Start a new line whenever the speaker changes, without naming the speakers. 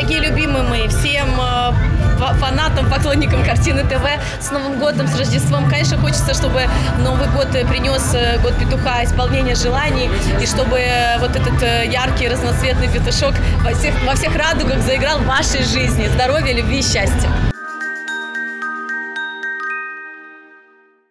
Дорогие любимые мои, всем фанатам, поклонникам Картины ТВ с Новым годом, с Рождеством. Конечно, хочется, чтобы Новый год принес год петуха, исполнение желаний, и чтобы вот этот яркий разноцветный петушок во всех радугах заиграл в вашей жизни. Здоровья, любви и счастья.